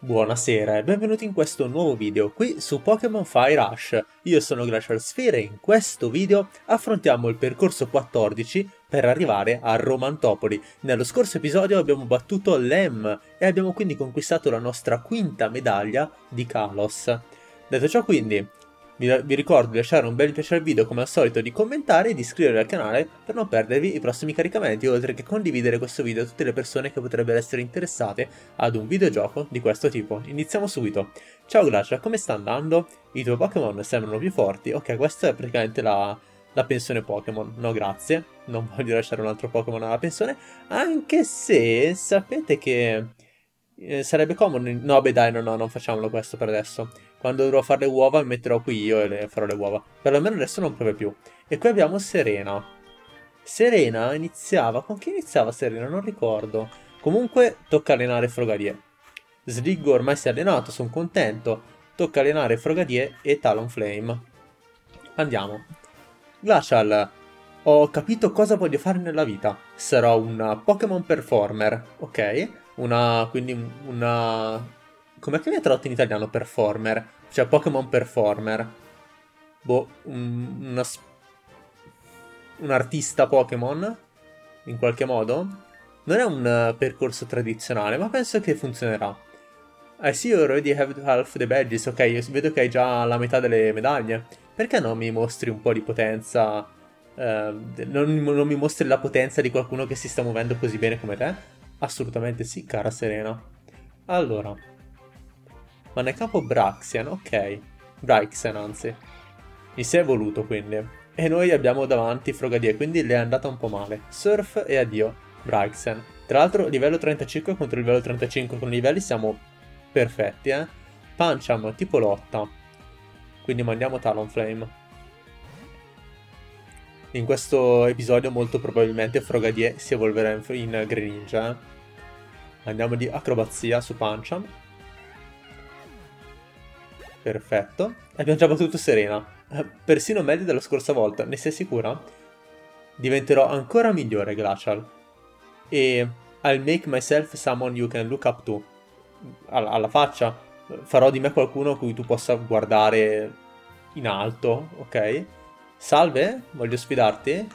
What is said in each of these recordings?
Buonasera e benvenuti in questo nuovo video qui su Pokémon Fire Rush. Io sono Glacial Sphere e in questo video affrontiamo il percorso 14 per arrivare a Romantopoli. Nello scorso episodio abbiamo battuto Lem e abbiamo quindi conquistato la nostra quinta medaglia di Kalos. Detto ciò quindi, vi ricordo di lasciare un bel mi piace al video come al solito, di commentare e di iscrivervi al canale per non perdervi i prossimi caricamenti, oltre che condividere questo video a tutte le persone che potrebbero essere interessate ad un videogioco di questo tipo. Iniziamo subito. Ciao Glacia, come sta andando? I tuoi Pokémon sembrano più forti. Ok, questa è praticamente la pensione Pokémon. No, grazie. Non voglio lasciare un altro Pokémon alla pensione. Anche se sapete che sarebbe comodo. No, beh, dai, no, non facciamolo questo per adesso. Quando dovrò fare le uova mi metterò qui io e farò le uova. Perlomeno adesso non piove più. E qui abbiamo Serena. Serena iniziava... Con chi iniziava Serena? Non ricordo. Comunque tocca allenare Frogadier. Sliggo ormai si è allenato, sono contento. Tocca allenare Frogadier e Talonflame. Andiamo. Glacial, ho capito cosa voglio fare nella vita. Sarò un Pokémon Performer, ok? Quindi una... Come che viene tradotto in italiano Performer? Cioè Pokémon Performer. Boh, un artista Pokémon, in qualche modo. Non è un percorso tradizionale, ma penso che funzionerà. I see you already have half the badges. Ok, io vedo che hai già la metà delle medaglie. Perché non mi mostri un po' di potenza? Non mi mostri la potenza di qualcuno che si sta muovendo così bene come te? Assolutamente sì, cara Serena. Allora. Ma nel capo Braxian, ok. Braixen, anzi. Mi si è evoluto, quindi. E noi abbiamo davanti Frogadier, quindi le è andata un po' male. Surf e addio, Braixen. Tra l'altro, livello 35 contro livello 35 con i livelli siamo perfetti, eh. Pancham, tipo lotta. Quindi mandiamo Talonflame. In questo episodio molto probabilmente Frogadier si evolverà in Greninja, eh. Andiamo di acrobazia su Pancham. Perfetto. Abbiamo già battuto Serena. Persino meglio della scorsa volta, ne sei sicura? Diventerò ancora migliore, Glacial. E I'll make myself someone you can look up to. Alla faccia. Farò di me qualcuno a cui tu possa guardare in alto, ok? Salve, voglio sfidarti.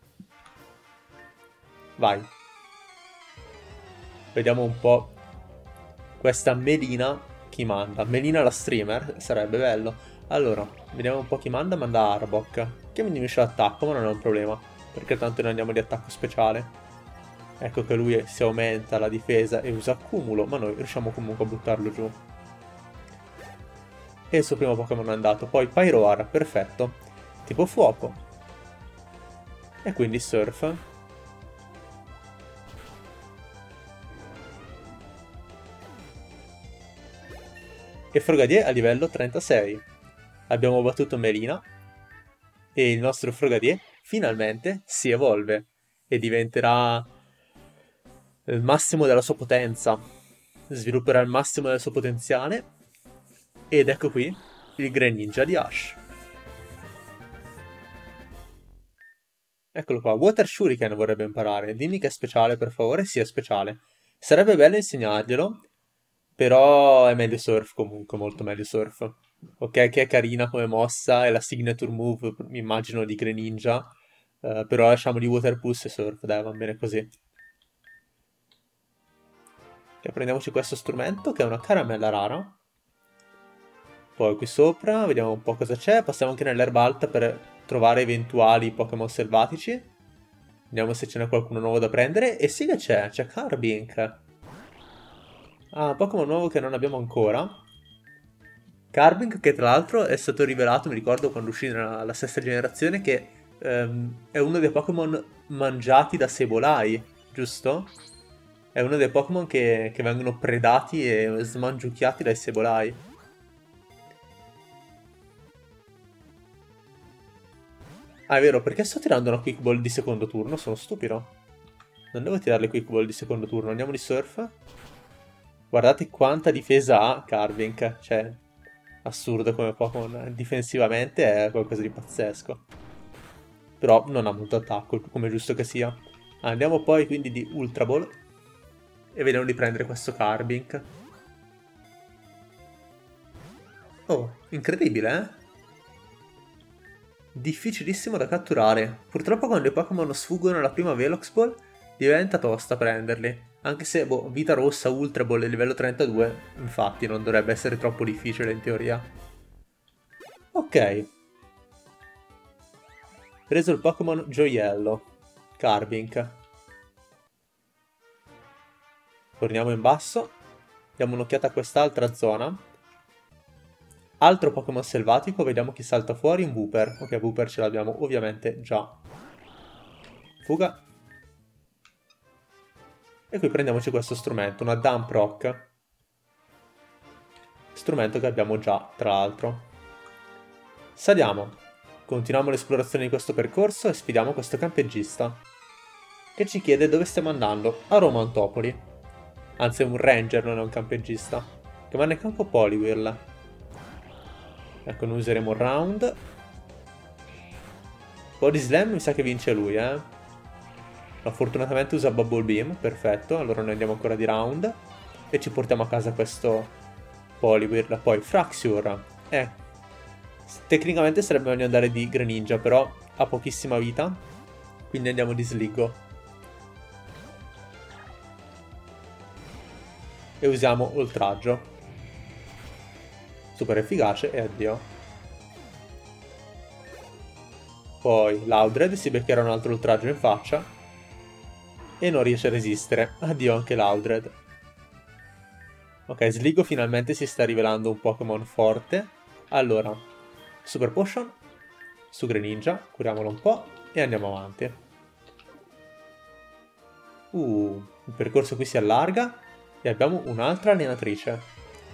Vai. Vediamo un po' questa Melina chi manda. Melina la streamer, sarebbe bello. Allora, vediamo un po' chi manda. Manda Arbok, che mi diminuisce l'attacco, ma non è un problema, perché tanto noi andiamo di attacco speciale. Ecco che lui si aumenta la difesa e usa accumulo, ma noi riusciamo comunque a buttarlo giù. E il suo primo Pokémon è andato. Poi Pyroar, perfetto. Tipo fuoco. E quindi Surf. E Frogadier a livello 36. Abbiamo battuto Melina. E il nostro Frogadier finalmente si evolve. E diventerà il massimo della sua potenza. Svilupperà il massimo del suo potenziale. Ed ecco qui il Greninja di Ash. Eccolo qua, Water Shuriken vorrebbe imparare. Dimmi che è speciale, per favore. Sì, è speciale. Sarebbe bello insegnarglielo, però è meglio Surf comunque, molto meglio Surf. Ok, che è carina come mossa, è la signature move, mi immagino, di Greninja. Però lasciamo di Water Pulse e Surf, dai, va bene così. E prendiamoci questo strumento, che è una caramella rara. Poi qui sopra, vediamo un po' cosa c'è. Passiamo anche nell'erba alta per trovare eventuali Pokémon selvatici. Vediamo se ce n'è qualcuno nuovo da prendere. E sì che c'è Carbink. Ah, Pokémon nuovo che non abbiamo ancora. Carbink che tra l'altro è stato rivelato, mi ricordo quando uscì la sesta generazione, che è uno dei Pokémon mangiati da Sebolai, giusto? È uno dei Pokémon che vengono predati e smangiucchiati dai Sebolai. Ah, è vero, perché sto tirando una Quick Ball di secondo turno? Sono stupido. Non devo tirare le Quick Ball di secondo turno. Andiamo di Surf. Guardate quanta difesa ha Carbink. Cioè, assurdo come Pokémon. Difensivamente è qualcosa di pazzesco. Però non ha molto attacco, come è giusto che sia. Andiamo poi quindi di Ultra Ball. E vediamo di prendere questo Carbink. Oh, incredibile, eh? Difficilissimo da catturare. Purtroppo quando i Pokémon sfuggono alla prima Velox Ball diventa tosta prenderli. Anche se, boh, Vita Rossa, Ultra Ball e livello 32, infatti non dovrebbe essere troppo difficile in teoria. Ok. Preso il Pokémon Gioiello. Carbink. Torniamo in basso. Diamo un'occhiata a quest'altra zona. Altro Pokémon selvatico, vediamo chi salta fuori, un Wooper. Ok, Wooper ce l'abbiamo ovviamente già. Fuga. E qui prendiamoci questo strumento, una Dump Rock. Strumento che abbiamo già, tra l'altro. Saliamo. Continuiamo l'esplorazione di questo percorso e sfidiamo questo campeggiista, che ci chiede dove stiamo andando. A Romantopoli. Anzi, è un ranger, non è un campeggiista. Che manda in campo Poliwhirl. Ecco, noi useremo Round. Body Slam mi sa che vince lui, eh. No, fortunatamente usa Bubble Beam, perfetto. Allora noi andiamo ancora di Round. E ci portiamo a casa questo Poliwhirl. Poi Fraxure. Tecnicamente sarebbe meglio andare di Greninja, però ha pochissima vita. Quindi andiamo di Sligo. E usiamo Oltraggio. Super efficace e addio. Poi Loudred si beccherà un altro oltraggio in faccia e non riesce a resistere. Addio anche Loudred. Ok, Sligo finalmente si sta rivelando un Pokémon forte. Allora, Super Potion su Greninja, curiamolo un po' e andiamo avanti. Il percorso qui si allarga e abbiamo un'altra allenatrice.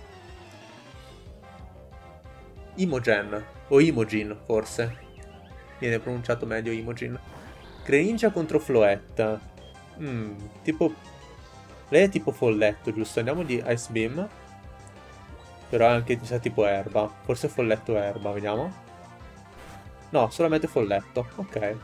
Imogen, o Imogen forse. Viene pronunciato meglio Imogen. Greninja contro Floette. Tipo... Lei è tipo folletto, giusto? Andiamo di Ice Beam. Però è anche tipo erba. Forse folletto erba, vediamo. No, solamente folletto. Ok.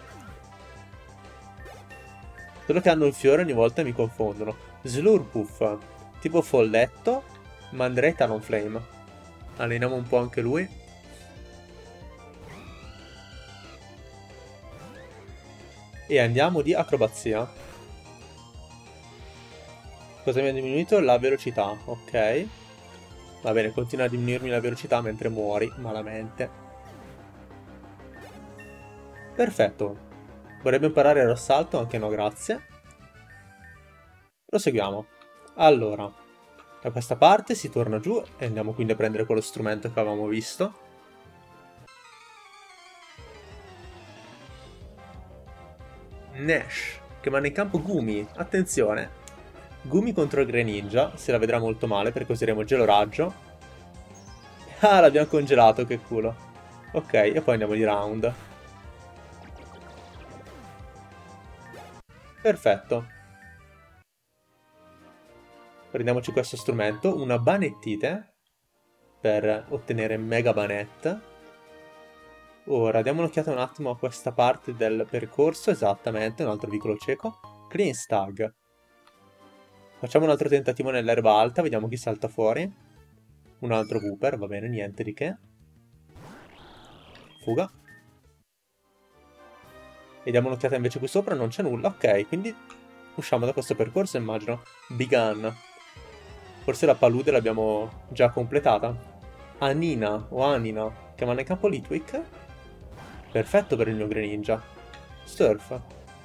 Solo che hanno il fiore ogni volta mi confondono. Slurpuff. Tipo folletto. Manderei Talonflame. Alleniamo un po' anche lui. E andiamo di acrobazia. Cosa mi ha diminuito? La velocità, ok. Va bene, continua a diminuirmi la velocità mentre muori malamente. Perfetto. Vorrebbe imparare l'assalto, anche no, grazie. Proseguiamo. Allora, da questa parte si torna giù e andiamo quindi a prendere quello strumento che avevamo visto. Nash, che manda in campo Gumi. Attenzione. Gumi contro il Greninja, se la vedrà molto male perché useremo Gelo Raggio. Ah, l'abbiamo congelato, che culo. Ok, e poi andiamo di Round. Perfetto. Prendiamoci questo strumento, una banettite, per ottenere Mega Banette. Ora, diamo un'occhiata un attimo a questa parte del percorso, esattamente, un altro vicolo cieco. Clean Stag. Facciamo un altro tentativo nell'erba alta, vediamo chi salta fuori. Un altro Wooper, va bene, niente di che. Fuga. E diamo un'occhiata invece qui sopra, non c'è nulla, ok, quindi usciamo da questo percorso, immagino. Begun. Forse la palude l'abbiamo già completata. Anina o Anina, che manda in campo Litwick. Perfetto per il mio Greninja. Surf.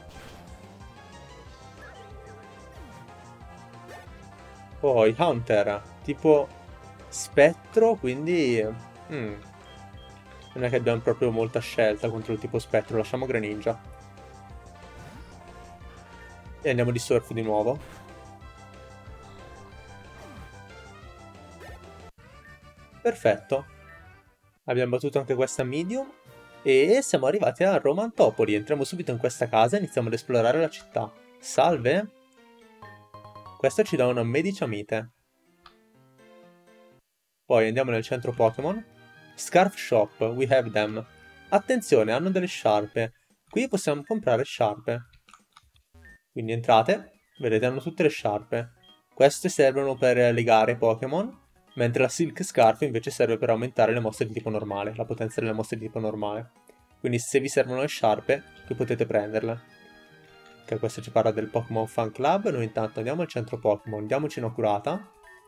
Poi Hunter, tipo spettro, quindi... non è che abbiamo proprio molta scelta contro il tipo spettro, lasciamo Greninja. E andiamo di Surf di nuovo. Perfetto. Abbiamo battuto anche questa medium. E siamo arrivati a Romantopoli. Entriamo subito in questa casa e iniziamo ad esplorare la città. Salve. Questo ci dà una Mediciamite. Poi andiamo nel centro Pokémon. Scarf Shop, we have them. Attenzione, hanno delle sciarpe. Qui possiamo comprare sciarpe. Quindi entrate, vedete, hanno tutte le sciarpe. Queste servono per legare Pokémon. mentre la Silk Scarf invece serve per aumentare le mosse di tipo normale, la potenza delle mosse di tipo normale. Quindi se vi servono le sciarpe, che potete prenderle. Ok, questo ci parla del Pokémon Fan Club. Noi intanto andiamo al centro Pokémon, diamoci un'occulata.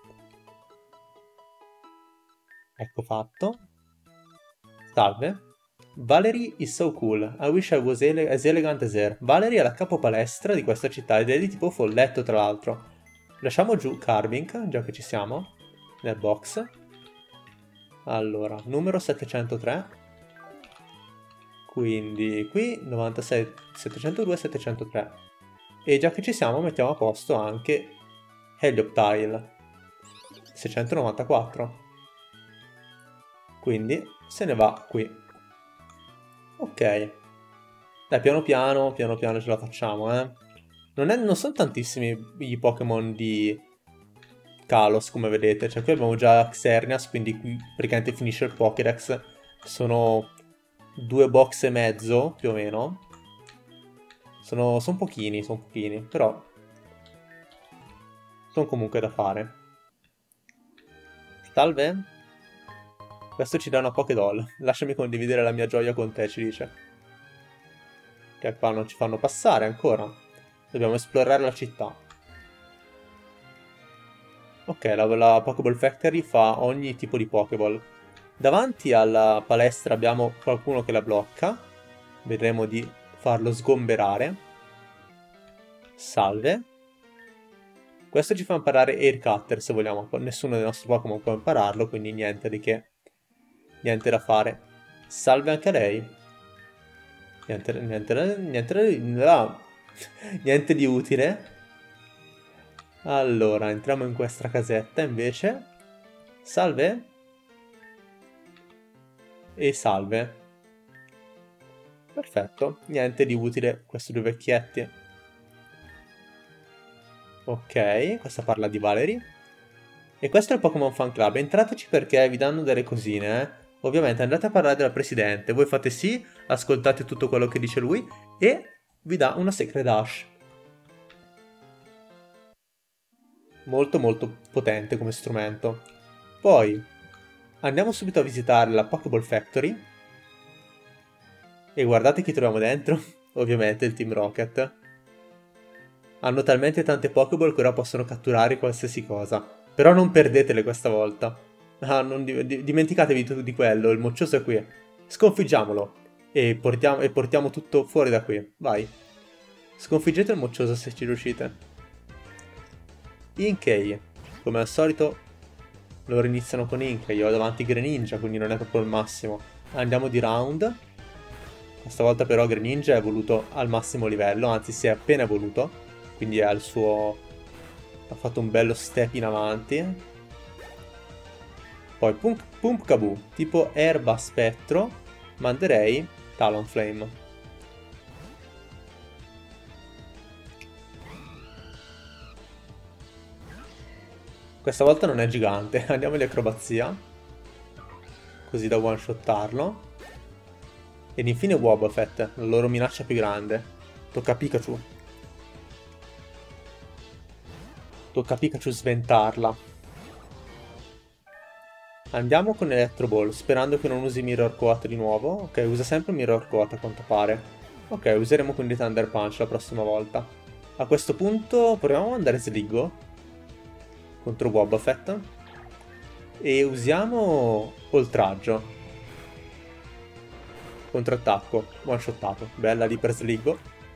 Ecco fatto. Salve. Valerie is so cool. I wish I was as elegant as her. Valerie è la capo palestra di questa città ed è di tipo folletto tra l'altro. Lasciamo giù Carvink, già che ci siamo, nel box. Allora, numero 703. Quindi qui 96, 702, 703. E già che ci siamo mettiamo a posto anche Helioptile 694. Quindi se ne va qui. Ok. Dai, piano piano ce la facciamo, eh. Non sono tantissimi i Pokémon di Kalos, come vedete. Cioè qui abbiamo già Xerneas, quindi qui praticamente finisce il Pokédex. Sono 2 box e mezzo, più o meno. Sono pochini, però sono comunque da fare. Salve? Questo ci dà una Pokédoll. Lasciami condividere la mia gioia con te, ci dice. Che qua non ci fanno passare ancora. Dobbiamo esplorare la città. Ok, la Pokéball Factory fa ogni tipo di Pokéball. Davanti alla palestra abbiamo qualcuno che la blocca. Vedremo di farlo sgomberare. Salve. Questo ci fa imparare Air Cutter se vogliamo. Nessuno dei nostri Pokémon può impararlo, quindi niente di che. Niente da fare. Salve anche a lei. Niente di utile. Allora, entriamo in questa casetta invece. Salve. E salve. Perfetto. Niente di utile questi due vecchietti. Ok, questa parla di Valerie. E questo è il Pokémon Fan Club. Entrateci perché vi danno delle cosine, eh. Ovviamente andate a parlare dal presidente, voi fate sì, ascoltate tutto quello che dice lui e vi dà una Sacred Ash. Molto molto potente come strumento. Poi andiamo subito a visitare la Pokéball Factory e guardate chi troviamo dentro, ovviamente il Team Rocket. Hanno talmente tante Pokéball che ora possono catturare qualsiasi cosa, però non perdetele questa volta. Ah, non dimenticatevi di quello, il moccioso è qui. Sconfiggiamolo e portiamo tutto fuori da qui. Vai. Sconfiggete il moccioso se ci riuscite. Inkay. Come al solito loro iniziano con Inkay. Io ho davanti Greninja, quindi non è proprio il massimo. Andiamo di round. Questa volta però Greninja è evoluto al massimo livello, anzi si è appena evoluto. Quindi è al suo... ha fatto un bello step in avanti. Poi Pumpkaboo, tipo erba spettro, manderei Talonflame. Questa volta non è gigante, andiamo in acrobazia, così da one-shottarlo. Ed infine Wobbuffet, la loro minaccia più grande. Tocca a Pikachu. Tocca a Pikachu sventarla. Andiamo con Electro Ball, sperando che non usi Mirror Coat di nuovo. Ok, usa sempre Mirror Coat a quanto pare. Ok, useremo quindi Thunder Punch la prossima volta. A questo punto proviamo a mandare Sligo contro Wobbuffet. E usiamo Oltraggio. Contrattacco, one-shottato. Bella lì per Sligo.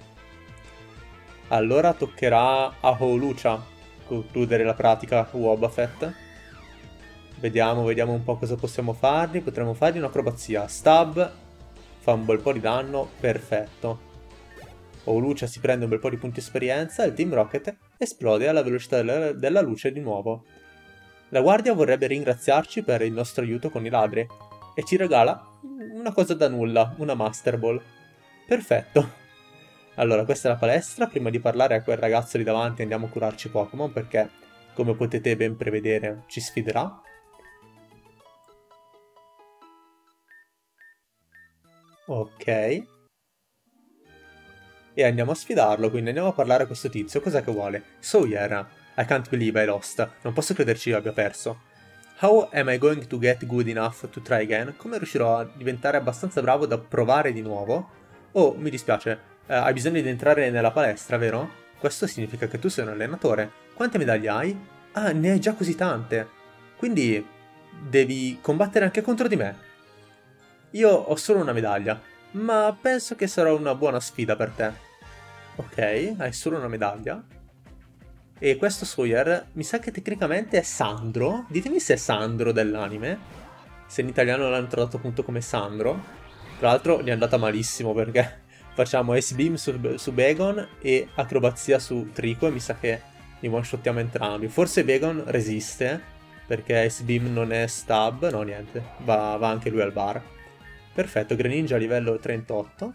Allora toccherà a Howlucha concludere la pratica Wobbuffet. Vediamo un po' cosa possiamo fargli. Potremmo fargli un'acrobazia. Stab fa un bel po' di danno, perfetto. Howlucha si prende un bel po' di punti esperienza e il Team Rocket esplode alla velocità della luce di nuovo. La guardia vorrebbe ringraziarci per il nostro aiuto con i ladri e ci regala una cosa da nulla, una Master Ball. Perfetto. Allora, questa è la palestra. Prima di parlare a quel ragazzo lì davanti andiamo a curarci Pokémon perché, come potete ben prevedere, ci sfiderà. Ok. E andiamo a sfidarlo, quindi andiamo a parlare a questo tizio. Cos'è che vuole? Sawyer, I can't believe I lost. Non posso crederci io abbia perso. How am I going to get good enough to try again? Come riuscirò a diventare abbastanza bravo da provare di nuovo? Oh, mi dispiace, hai bisogno di entrare nella palestra, vero? Questo significa che tu sei un allenatore. Quante medaglie hai? Ah, ne hai già così tante. Quindi devi combattere anche contro di me. Io ho solo una medaglia, ma penso che sarà una buona sfida per te. Ok, hai solo una medaglia. E questo Sawyer mi sa che tecnicamente è Sandro. Ditemi se è Sandro dell'anime. Se in italiano l'hanno tradotto appunto come Sandro. Tra l'altro gli è andata malissimo perché facciamo Ace Beam su Bagon e acrobazia su Trico e mi sa che li one-shottiamo entrambi. Forse Bagon resiste perché Ace Beam non è stab. No, niente. Va anche lui al bar. Perfetto, Greninja a livello 38.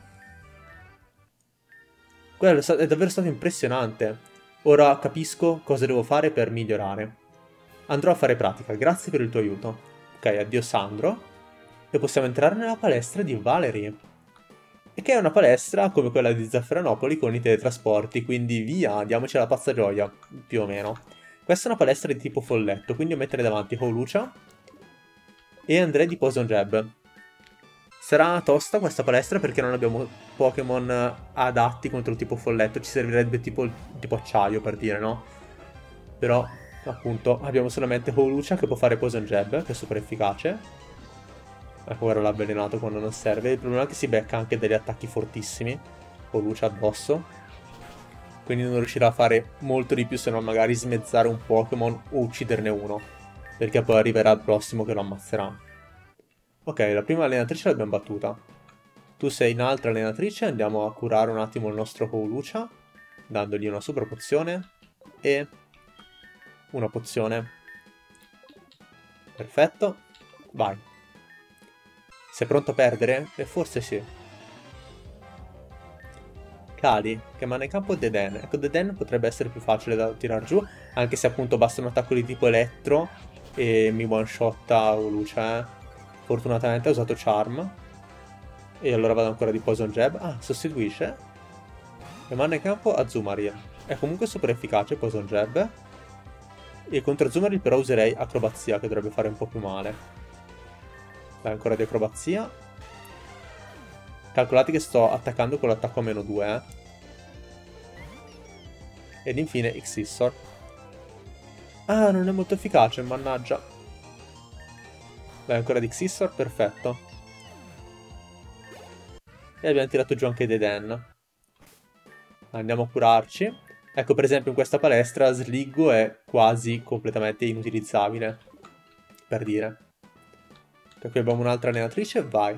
Quello è davvero stato impressionante. Ora capisco cosa devo fare per migliorare. Andrò a fare pratica, grazie per il tuo aiuto. Ok, addio Sandro. E possiamo entrare nella palestra di Valerie. E che è una palestra come quella di Zafferanopoli con i teletrasporti, quindi via, diamoci la pazza gioia, più o meno. Questa è una palestra di tipo folletto, quindi io metterei davanti Howlucha e andrei di Poison Jab. Sarà tosta questa palestra perché non abbiamo Pokémon adatti contro il tipo folletto, ci servirebbe tipo acciaio per dire, no? Però, appunto, abbiamo solamente Howlucha che può fare Poison Jab, che è super efficace. Ecco, ora l'ha avvelenato quando non serve. Il problema è che si becca anche degli attacchi fortissimi, Howlucha addosso. Quindi non riuscirà a fare molto di più se non magari smezzare un Pokémon o ucciderne uno. Perché poi arriverà il prossimo che lo ammazzerà. Ok, la prima allenatrice l'abbiamo battuta. Tu sei un'altra allenatrice, andiamo a curare un attimo il nostro Howlucha, dandogli una super pozione e una pozione. Perfetto, vai. Sei pronto a perdere? E forse sì. Cali, che manda in campo Deden. Ecco, Deden potrebbe essere più facile da tirar giù, anche se appunto basta un attacco di tipo elettro e mi one-shotta Howlucha, Fortunatamente ha usato Charm. E allora vado ancora di Poison Jab. Ah, sostituisce. E manda in campo Azumarill. È comunque super efficace Poison Jab. E contro Azumarill però userei Acrobazia, che dovrebbe fare un po' più male. Vai ancora di Acrobazia. Calcolate che sto attaccando con l'attacco a -2, Ed infine Xissor. Ah, non è molto efficace, mannaggia. Vai ancora di Xissor, perfetto. E abbiamo tirato giù anche Deden. Andiamo a curarci. Ecco, per esempio in questa palestra Sliggo è quasi completamente inutilizzabile, per dire. Per cui abbiamo un'altra allenatrice, vai.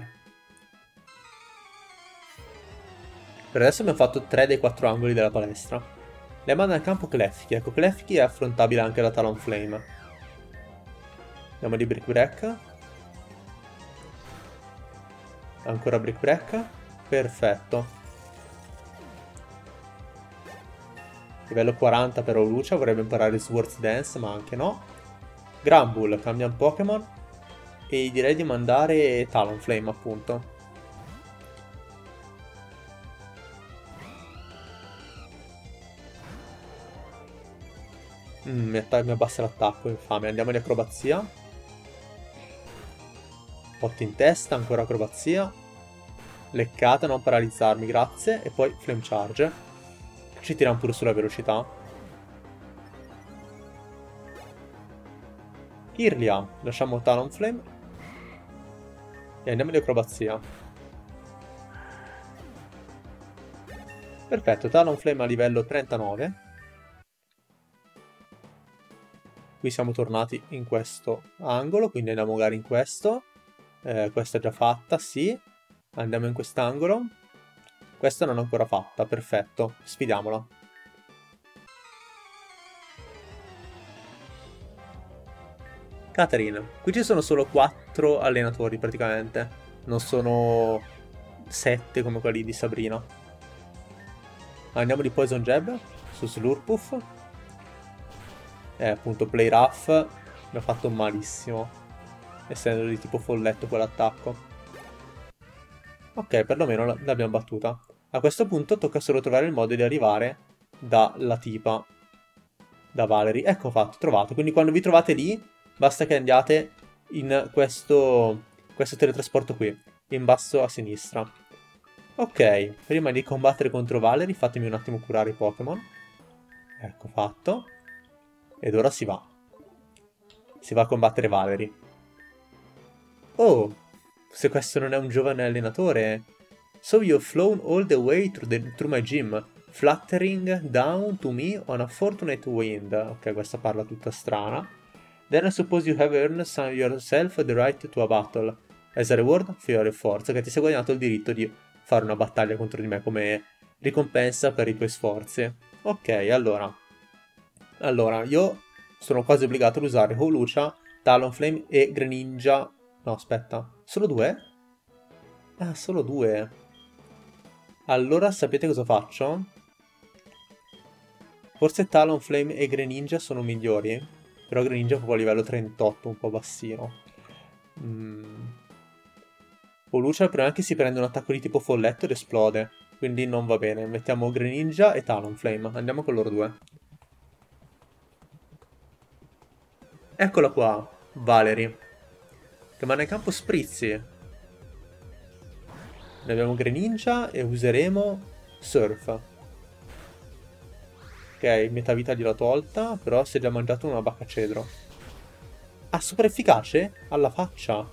Per adesso abbiamo fatto 3 dei 4 angoli della palestra. Le manda al campo Klefki. Ecco, Klefki è affrontabile anche da Talonflame. Andiamo di Brick Break. Ancora Brick Break. Perfetto. Livello 40 per Howlucha, vorrebbe imparare Swords Dance, ma anche no. Granbull, cambia un Pokémon. E direi di mandare Talonflame, appunto. Mi abbassa l'attacco, infame. Andiamo di Acrobazia. Botte in testa, ancora Acrobazia. Leccata, non paralizzarmi, grazie. E poi Flame Charge. Ci tiriamo pure sulla velocità. Kirlia, lasciamo Talonflame. E andiamo di Acrobazia. Perfetto, Talonflame a livello 39. Qui siamo tornati in questo angolo, quindi andiamo magari in questo. Questa è già fatta, sì. Andiamo in quest'angolo. Questa non è ancora fatta, perfetto. Sfidiamola. Katarina. Qui ci sono solo 4 allenatori praticamente. Non sono 7 come quelli di Sabrina. Andiamo di Poison Jab su Slurpuff. Appunto Play Rough mi ha fatto malissimo, essendo di tipo folletto quell'attacco. Ok, perlomeno l'abbiamo battuta. A questo punto tocca solo trovare il modo di arrivare dalla tipa, da Valerie. Ecco fatto, trovato. Quindi quando vi trovate lì, Basta che andiate in questo teletrasporto qui, in basso a sinistra. Ok, prima di combattere contro Valerie fatemi un attimo curare i Pokémon. Ecco fatto. Ed ora si va. Si va a combattere Valerie. Oh, se questo non è un giovane allenatore. So you've flown all the way through my gym, fluttering down to me on a fortunate wind. Ok, questa parla tutta strana. Then I suppose you have earned yourself the right to a battle. As a reward for your efforts, che ti sei guadagnato il diritto di fare una battaglia contro di me come ricompensa per i tuoi sforzi. Ok, allora. Allora, io sono quasi obbligato ad usare Hawlucha, Talonflame e Greninja. No, aspetta. Solo due? Ah, solo due. Allora, sapete cosa faccio? Forse Talonflame e Greninja sono migliori. Però Greninja è proprio a livello 38, un po' bassino. Hawlucha prima che si prende un attacco di tipo folletto ed esplode. Quindi non va bene. Mettiamo Greninja e Talonflame. Andiamo con loro due. Eccola qua, Valerie. Che manda in campo Sprizzi. Ne abbiamo Greninja e useremo Surf. Ok, metà vita gliel'ho tolta, però si è già mangiato una bacca cedro. Ah, super efficace? Alla faccia.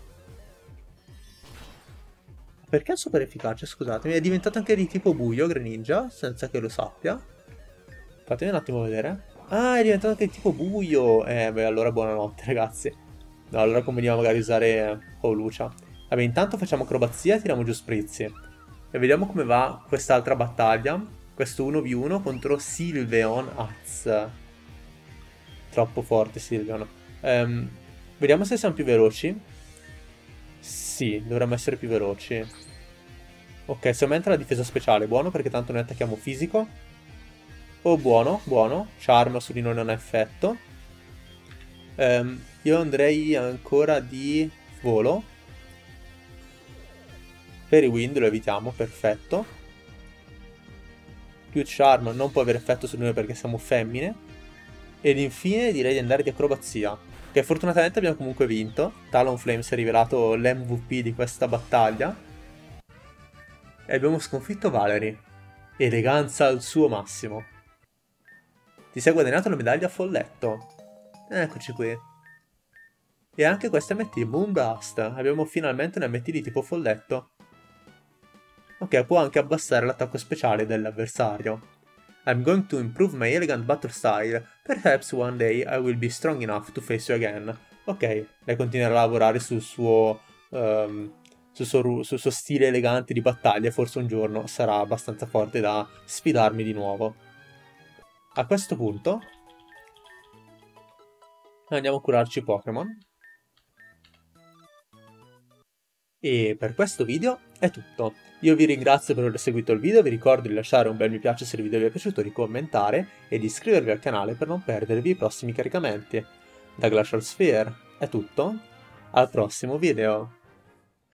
Perché è super efficace, scusatemi? È diventato anche di tipo buio Greninja, senza che lo sappia. Fatemi un attimo vedere. Ah, è diventato anche di tipo buio. Beh, allora buonanotte, ragazzi. No, allora conveniva magari usare Hawlucha. Vabbè, intanto facciamo acrobazia e tiriamo giù Sprizzi. E vediamo come va quest'altra battaglia. Questo 1v1 contro Sylveon Az. Troppo forte Sylveon. Vediamo se siamo più veloci. Sì, dovremmo essere più veloci. Ok, si aumenta la difesa speciale. Buono perché tanto noi attacchiamo fisico. Oh, buono, buono. Charm su di noi non ha effetto. Io andrei ancora di volo. Per i wind lo evitiamo, perfetto. Più charm non può avere effetto su di noi perché siamo femmine. Ed infine direi di andare di acrobazia. Che fortunatamente abbiamo comunque vinto. Talonflame si è rivelato l'MVP di questa battaglia. E abbiamo sconfitto Valerie. Eleganza al suo massimo. Ti sei guadagnato la medaglia a folletto. Eccoci qui. E anche questa MT, Moonblast. Abbiamo finalmente un MT di tipo folletto. Ok, può anche abbassare l'attacco speciale dell'avversario. I'm going to improve my elegant battle style. Perhaps one day I will be strong enough to face you again. Ok, lei continuerà a lavorare sul suo stile elegante di battaglia e forse un giorno sarà abbastanza forte da sfidarmi di nuovo. A questo punto andiamo a curarci Pokémon. E per questo video è tutto. Io vi ringrazio per aver seguito il video, vi ricordo di lasciare un bel mi piace se il video vi è piaciuto, di commentare e di iscrivervi al canale per non perdervi i prossimi caricamenti. Da Glacial Sphere è tutto, al prossimo video!